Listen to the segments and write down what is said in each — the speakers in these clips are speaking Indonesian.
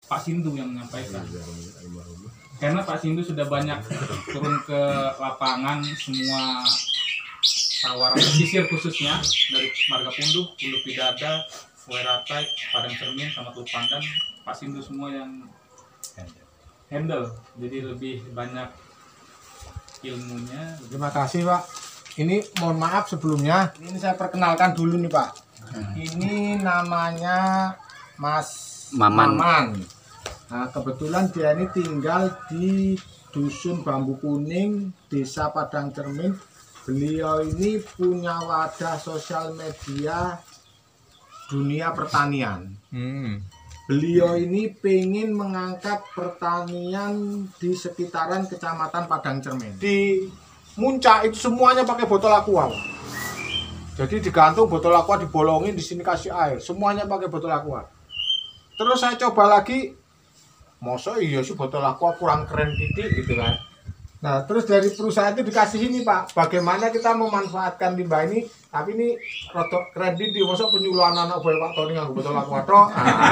Pak Sindu yang menyampaikan. Karena Pak Sindu sudah banyak turun ke lapangan semua sawah pesisir khususnya dari Marga Punduh, Hulu Pidada, Weratai, Padang Cermin, sama Teluk Pandan, Pak Sindu semua yang handle. Jadi lebih banyak ilmunya. Terima kasih Pak. Ini mohon maaf sebelumnya, ini saya perkenalkan dulu nih Pak. Ini namanya Mas Maman. Nah, kebetulan dia ini tinggal di Dusun Bambu Kuning, Desa Padang Cermin. Beliau ini punya wadah sosial media dunia pertanian. Beliau ini pengen mengangkat pertanian di sekitaran Kecamatan Padang Cermin. Di Muncak itu semuanya pakai botol aqua. Jadi digantung botol aqua, dibolongin, di sini kasih air. Semuanya pakai botol aqua. Terus saya coba lagi, masa iya sih botol aqua kurang keren titik gitu kan. Nah terus dari perusahaan itu dikasih ini Pak, bagaimana kita memanfaatkan limbah ini, tapi ini rodok keren titik, masa penyuluhan anak boy Pak Tony nganggo botol aqua tok.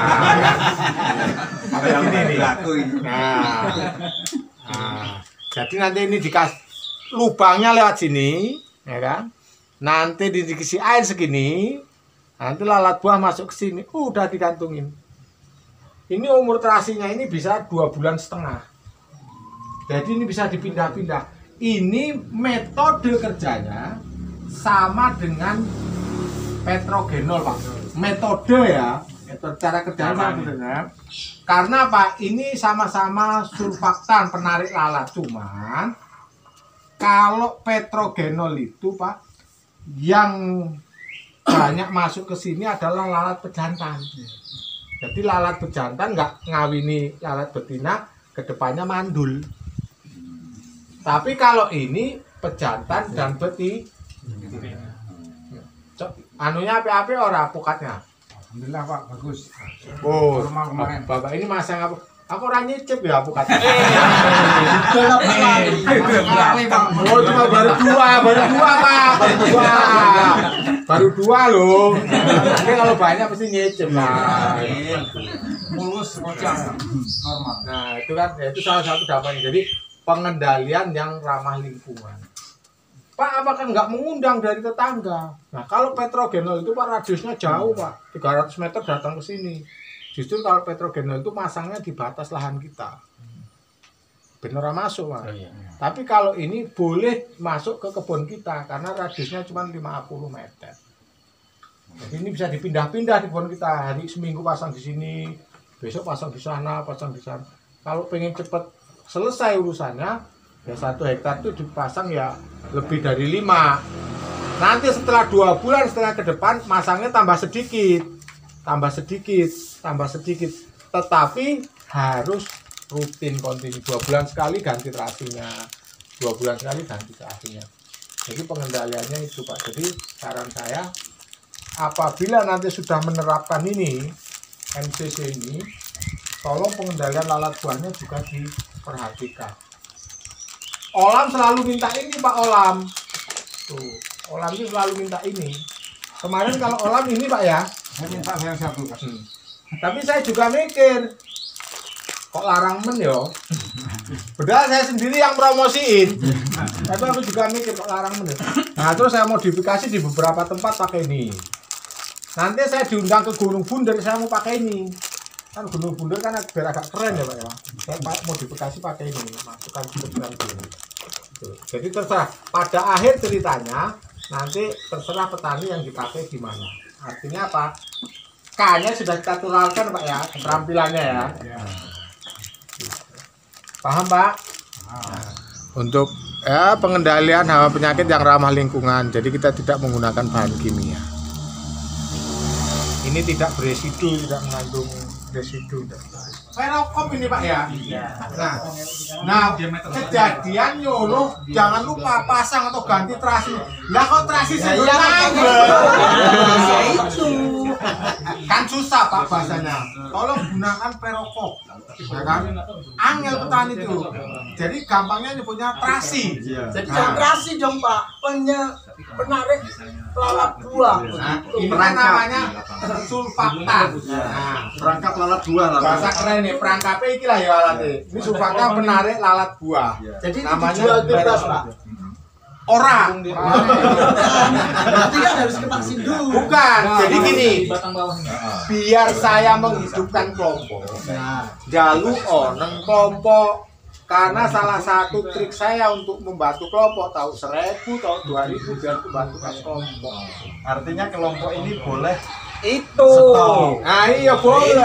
Jadi nanti ini dikasih lubangnya lewat sini, ya kan? Nanti diisi air segini, nanti lalat buah masuk ke sini, udah digantungin. Ini umur terasinya ini bisa 2,5 bulan. Jadi ini bisa dipindah-pindah. Ini metode kerjanya sama dengan petrogenol Pak. Metode ya, metode cara kerjanya sebenarnya. Karena Pak ini sama-sama surfaktan penarik lalat, cuman kalau petrogenol itu Pak yang banyak masuk ke sini adalah lalat pejantan. Jadi lalat pejantan nggak ngawini lalat betina, kedepannya mandul. Tapi kalau ini pejantan dan betina, anunya api-api ora pukatnya. Alhamdulillah Pak, bagus. Oh, Bapak ini masang apa? Aku ora nyicip ya pukatnya. Oh, cuma baru dua Pak, baru dua loh. Tapi kalau banyak pasti nyicip lah. Mulus kocak normal. Nah itu kan, itu salah satu dampaknya. Jadi pengendalian yang ramah lingkungan. Pak, apakah nggak mengundang dari tetangga? Nah kalau petrogenol itu Pak radiusnya jauh Pak, 300 meter datang ke sini. Justru kalau petrogenol itu masangnya di batas lahan kita, beneran masuk Pak. Tapi kalau ini boleh masuk ke kebun kita karena radiusnya cuma 50 meter. Jadi ini bisa dipindah-pindah di kebun kita. Hari seminggu pasang di sini, besok pasang di sana, pasang di sana. Kalau pengen cepat selesai urusannya, ya 1 hektar itu dipasang ya lebih dari 5. Nanti setelah 2 bulan setelah ke depan masangnya tambah sedikit, tetapi harus rutin kontinu. 2 bulan sekali ganti terasinya, 2 bulan sekali ganti terasinya. Jadi pengendaliannya itu Pak. Jadi saran saya, apabila nanti sudah menerapkan ini MCC ini, tolong pengendalian lalat buahnya juga diperhatikan. Olam selalu minta ini Pak Olam. Tuh, Olam ini selalu minta ini. Kemarin kalau Olam ini Pak ya, Saya minta yang satu. tapi saya juga mikir, kok larang men yo. Padahal saya sendiri yang promosiin. Tapi aku juga mikir kok larang men. Nah terus saya modifikasi di beberapa tempat pakai ini. Nanti saya diundang ke Gunung Bunder, saya mau pakai ini. Kan Gunung Bunder kan biar agak keren ya Pak ya. Saya modifikasi pakai ini, masukkan kebetulan ini. Jadi terserah. Pada akhir ceritanya nanti terserah petani yang dipakai di mana. Artinya apa? K-nya sudah kita turunkan Pak ya, keterampilannya ya. Paham Pak? Untuk ya pengendalian hama penyakit yang ramah lingkungan. Jadi kita tidak menggunakan bahan kimia. Ini tidak beresidu, tidak mengandung residu. Ferokom ini Pak ya. Nah kejadian nyuruh jangan lupa pasang atau ganti terasi. Lah kok terasi saya itu kan susah Pak bahasanya. Tolong gunakan Ferokom, ya kan? Angel petani itu. Jadi gampangnya nyebutnya terasi. Jadi jangan terasi dong Pak, penarik lalat buah. Ini kan namanya sulfakta. Nah, Perangkap lalat buah lah. bahasa keren nih, perangkapnya iki lah ya alatnya. Ini sulfakta penarik lalat buah. Jadi itu Namanya dijual bebas, Pak. orang. Berarti kan harus ke Pak Sindu. Bukan. Jadi gini, batang bawah ini. biar saya menghidupkan kelompok, Nah, jaluk oneng kelompok. Karena salah satu trik saya untuk membantu kelompok, tahu 1.000, tahu 2.000 biar membantu kelompok. Artinya kelompok ini boleh Itu. Nah iya boleh.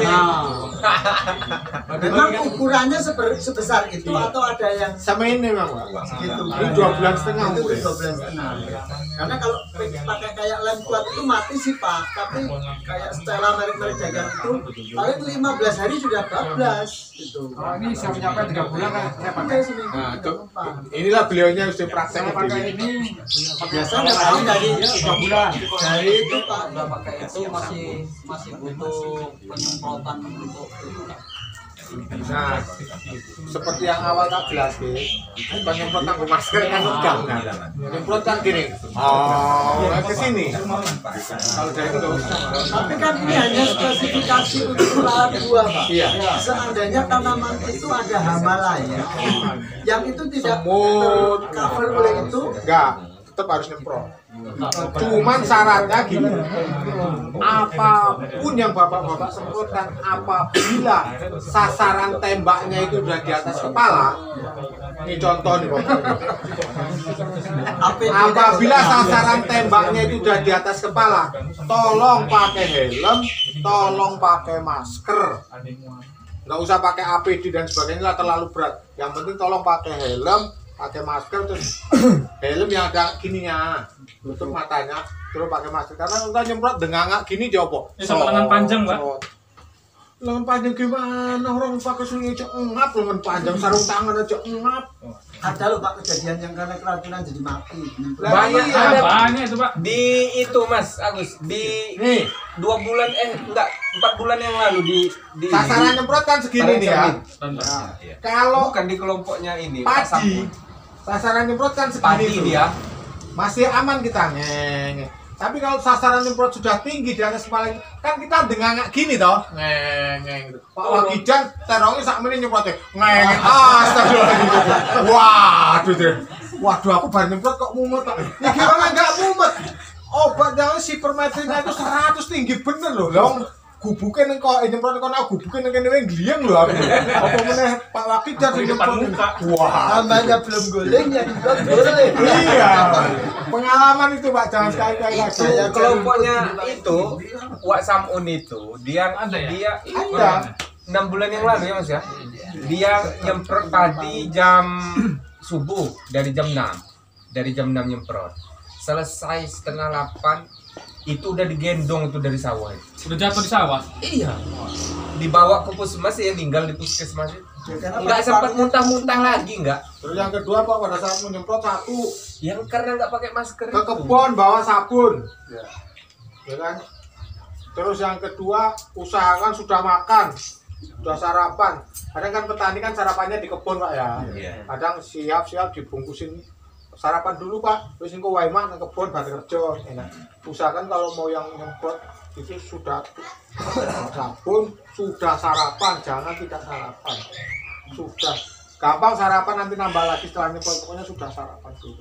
memang ukurannya sebesar itu atau ada yang Sama ini memang Pak. gitu? Ini 2,5 Itu bulan. 12,5. Karena kalau pakai kayak lem kuat itu mati sih Pak. Tapi kayak Stella merek-merek dagang itu paling 15 hari sudah bablas gitu. Kalau ini saya mencapai 3 bulan kan saya pakai. Pakai sini. Nah, inilah beliaunya sudah praktek Saya pakai ini Biasanya tahu dari 3 bulan. dari itu Pak. udah pakai itu masih butuh penyemprotan untuk itu. Nah, seperti yang awal tak jelasin, penyemprot tanggung masker kan enggak. Penyemprot kan gini. Oh, ke sini. Kalau dari itu, Tapi kan ini hanya spesifikasi untuk lalat buah Pak. Iya. Seandainya tanaman itu ada hama lain, yang itu tidak Semut. cover oleh itu, enggak, tetap harus nyemprot. Cuman syaratnya gini, apapun yang bapak-bapak semprotkan, apabila sasaran tembaknya itu udah di atas kepala, ini contoh nih Bapak. Apabila sasaran tembaknya itu udah di atas kepala, tolong pakai helm, tolong pakai masker. Nggak usah pakai APD dan sebagainya lah, terlalu berat. Yang penting tolong pakai helm, pakai masker, terus helm yang ada gininya, tutup matanya, terus pakai masker. Karena kita nyemprot dengangak gini jopo. Ini sama lengan panjang, Pak. Lengan panjang gimana? Orang pakai sunyi aja ngap, lengan panjang sarung tangan aja ngap. ada loh Pak kejadian yang karena keracunan jadi mati. Banyak Iya, ada Banyak itu, Pak. di itu Mas Agus di Nih, 2 bulan enggak 4 bulan yang lalu di sasaran nyemprot kan segini nih ya. Kalau bukan di kelompoknya ini Pak padi, Sampun. sasaran nyemprot kan Padi segini tuh. dia Masih aman kita ngeng. Tapi kalau sasaran nyemprot sudah tinggi di atas kepala, kan kita dengangak gini toh, ngeng. Pak Wagijan terongnya sak menit nyemprotnya, ngeng. Astagfirullahaladzim. Waduh deh. Waduh aku baru nyemprot kok mumet toh. Ya gimana nggak mumet? Obat yang si permetrinya itu 100 tinggi bener loh. Dong gubukin kok nyemprot kok aku gubukin kene gliyeng lho aku. Apa meneh Pak Wagijan nyemprot. Wah. Namanya belum goleng ya dibuat goleng. Iya. Pengalaman itu Pak, jangan sekali-kali lagi. itu kelompoknya itu Wak Samun itu dia Ada ya? dia Ada. 6 bulan yang lalu ya Mas ya. Dia nyemprot padi jam subuh dari jam 6. Dari jam 6 nyemprot. Selesai setengah 8 itu udah digendong itu dari sawah itu. Udah jatuh di sawah. Iya. Dibawa ke puskesmas ya tinggal di puskesmas itu. Karena Enggak pakai sempat palu. muntah-muntah lagi enggak. Terus yang kedua Pak, pada saat menyemprot satu Yang karena enggak pakai masker ke itu. kebun bawa sabun, ya kan? Terus yang kedua usahakan sudah makan, sudah sarapan. Kadang kan petani kan sarapannya di kebun Pak ya. Iya. Kadang siap-siap dibungkusin sarapan dulu Pak. Terus engko wae mak nang kebun bar kerja enak. Usahakan kalau mau yang nyemprot itu sudah sabun, sudah sarapan, jangan tidak sarapan. Sudah gampang sarapan nanti nambah lagi setelah nyemprot, pokoknya sudah sarapan dulu.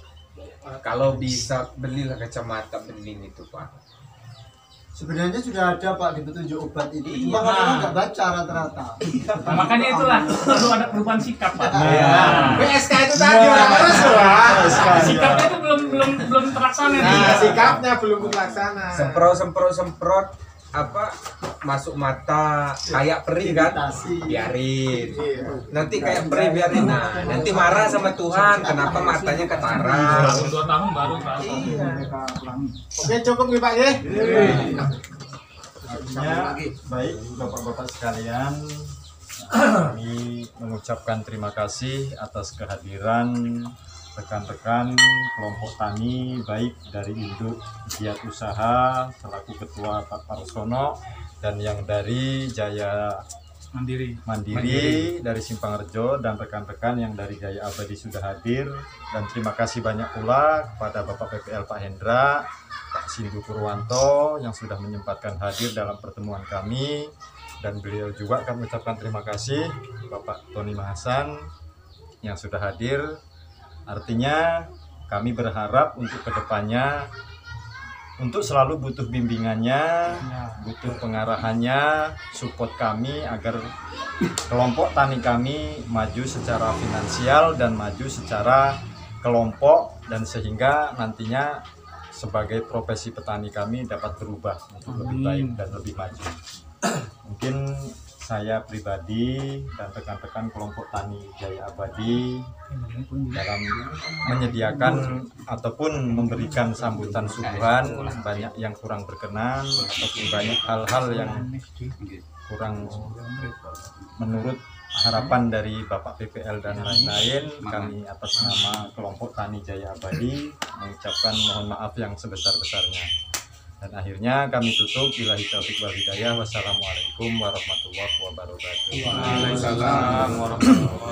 Kalau bisa belilah kacamata bening itu Pak. Sebenarnya sudah ada Pak di petunjuk obat itu. Cuma orang nggak baca rata-rata. Nah, makanya itulah perlu ada perubahan sikap, Pak. PSK itu tadi orang terus Pak. Sikapnya itu belum terlaksana. Nah, sikapnya belum terlaksana. Semprot apa masuk mata kayak perih kan? Biarin. Nanti kayak perih biarin. Nah, nanti marah sama Tuhan kenapa matanya ketara. Tahun 2 tahun baru terasa. Oke, cukup nih Pak ya. Ya, baik Bapak-bapak sekalian, kami mengucapkan terima kasih atas kehadiran rekan-rekan kelompok tani baik dari Induk Giat Usaha selaku Ketua Pak Parsono dan yang dari Jaya Mandiri dari Simpang Rejo dan rekan-rekan yang dari Jaya Abadi sudah hadir, dan terima kasih banyak pula kepada Bapak PPL Pak Hendra, Pak Sindu Purwanto yang sudah menyempatkan hadir dalam pertemuan kami, dan beliau juga kami ucapkan terima kasih Bapak Tony Mahasan yang sudah hadir. Artinya kami berharap untuk kedepannya untuk selalu butuh bimbingannya, butuh pengarahannya, support kami agar kelompok tani kami maju secara finansial dan maju secara kelompok, dan sehingga nantinya sebagai profesi petani kami dapat berubah untuk lebih baik dan lebih maju. Mungkin saya pribadi dan rekan-rekan kelompok tani Jaya Abadi dalam menyediakan ataupun memberikan sambutan suguhan banyak yang kurang berkenan ataupun banyak hal-hal yang kurang menurut harapan dari Bapak PPL dan lain-lain, kami atas nama kelompok tani Jaya Abadi mengucapkan mohon maaf yang sebesar-besarnya. Dan akhirnya kami tutup, billahi taufiq wal hidayah. Wassalamualaikum warahmatullahi wabarakatuh. Waalaikumsalam warahmatullahi wabarakatuh.